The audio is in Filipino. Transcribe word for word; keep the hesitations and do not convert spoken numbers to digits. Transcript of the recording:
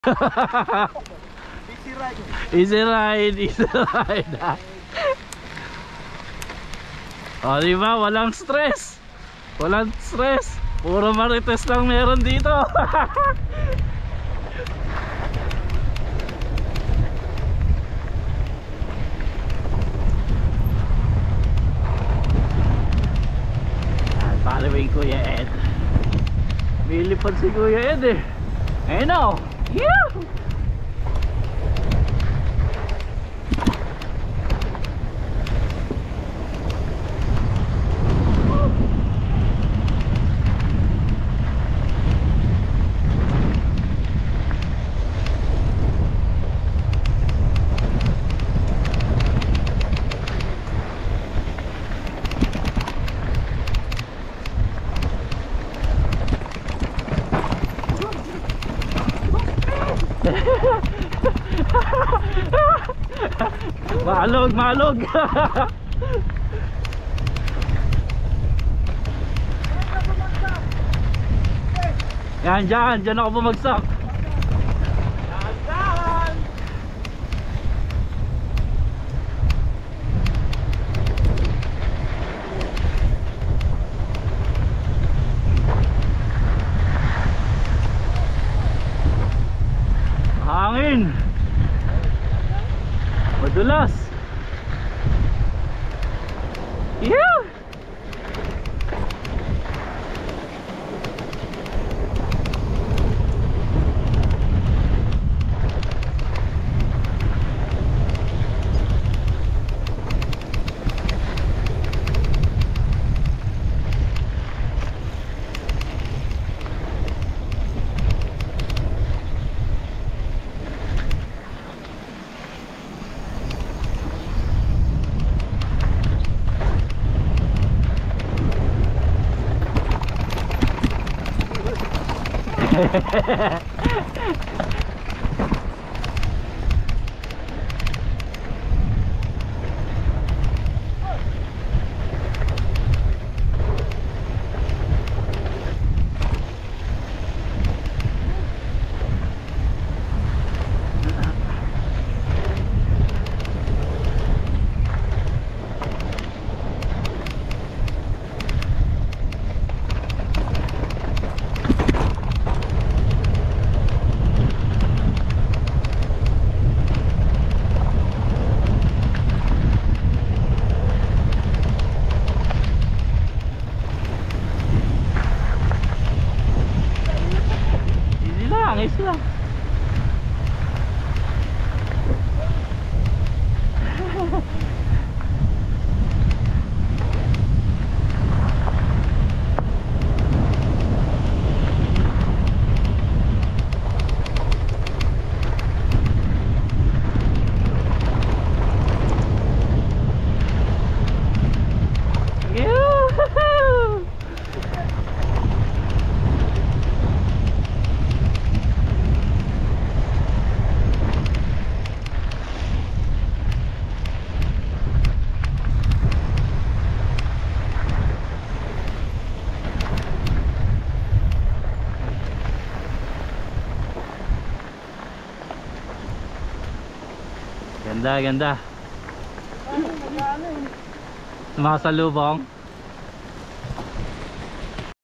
Easy ride. Easy ride, easy ride. O diba, walang stress. Walang stress. Puro marites lang meron dito. Following Kuya Ed. Milipad si Kuya Ed eh. Ayun o. Yeah! Malog, malog. Yan, dyan, dyan ako bumagsak. Dahan-dahan. Hangin. Madulas. Yeah. Ayos lang. Ganda, ganda. Sumasalubong.